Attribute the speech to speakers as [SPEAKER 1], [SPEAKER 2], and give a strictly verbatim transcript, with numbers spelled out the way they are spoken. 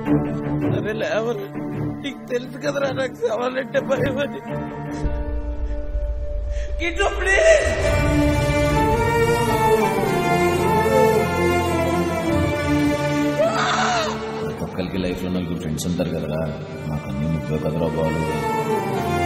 [SPEAKER 1] అరే లేవరు, నీకు తెలుసు కదరా నాకు సవాలంటే భయం అని. Kit please.
[SPEAKER 2] ఒక్కరికి లైఫ్ లో నలుగురు ఫ్రెండ్స్ ఉంటారు కదరా, నాకు అన్ని ముప్పై కదరా బాలు.